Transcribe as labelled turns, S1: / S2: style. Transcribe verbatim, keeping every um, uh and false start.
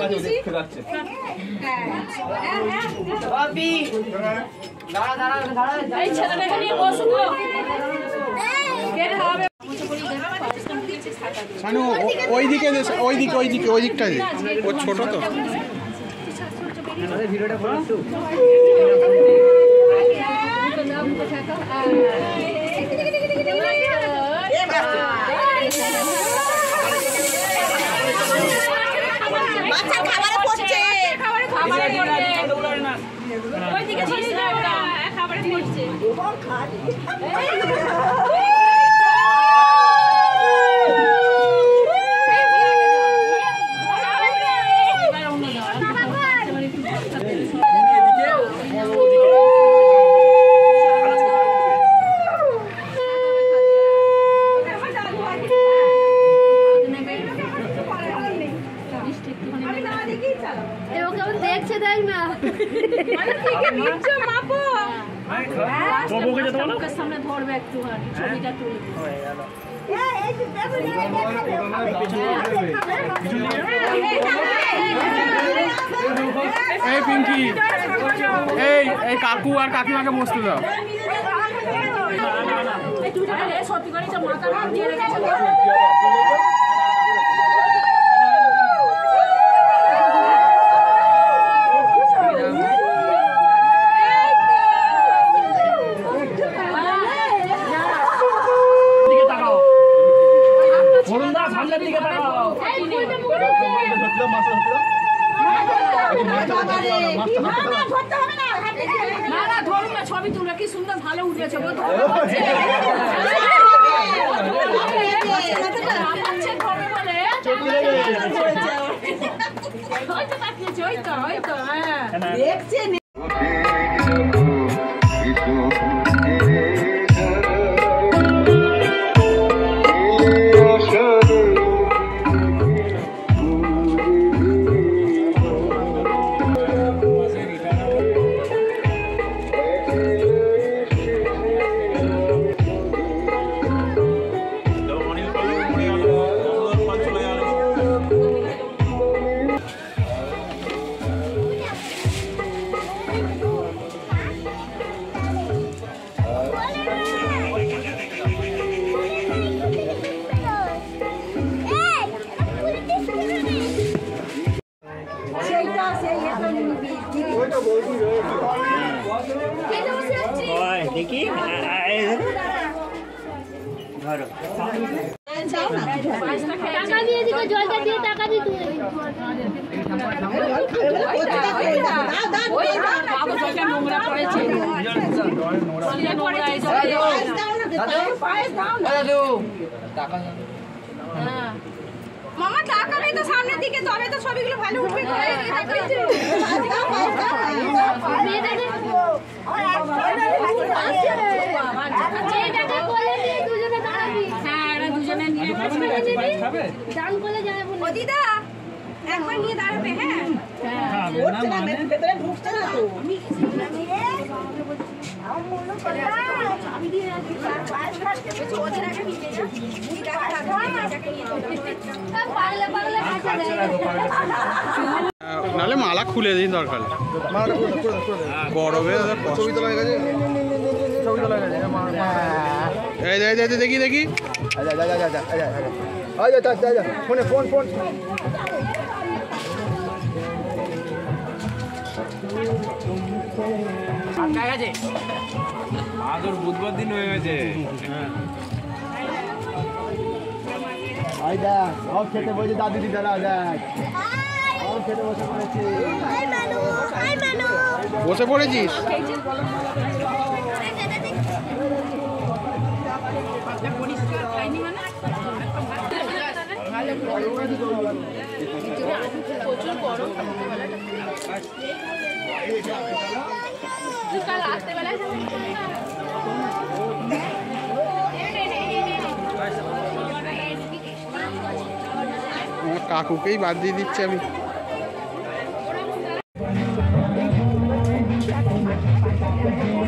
S1: ওইদিকে ওইদিকে ওইদিকে ওই দিকটা ও ছোট তো ভিডিওটা করো একটু
S2: বাচ্চা খাবারে পড়ছে খাবারে খাবারে পড়ছে ওইদিকে ছিস না ওটা খাবারে পড়ছে ও খালি
S1: এই পিঙ্কি এই এই কাকু আর কাকিমাকে বসতে দাও সত্যি করে মাথা দিয়ে রেখেছে ছবি তুলে কি সুন্দর ভালো উঠেছে দেখছে দেখি টাকা দিয়ে দিকে জলটা দিয়ে টাকা দিয়ে তুই নোংরা পড়েছে মামা টাকা নেই তো সামনের দিকে তবে তো ছবিগুলো ভালো উঠবে দিদা একবার নিয়ে দাঁড়াবে হ্যাঁ ভেতরে ঢুকছে না তো নাহলে মালা খুলে দিন দরকার গরমে ছবি তোলা হয়ে গেছে ছবি তোলা হয়ে গেছে দেখি দেখি ফোনে ফোন ফোন
S3: আজ ওর বুধবার দিন হয়ে গেছে
S1: খেতে বলছে দাদু দিদা দেখ খেতে বসে পড়েছি বসে পড়েছিস
S2: প্রচুর গরম কাল আসতে বেলায়
S1: কাকুকেই বাদ দিয়ে দিচ্ছি আমি
S2: Thank you.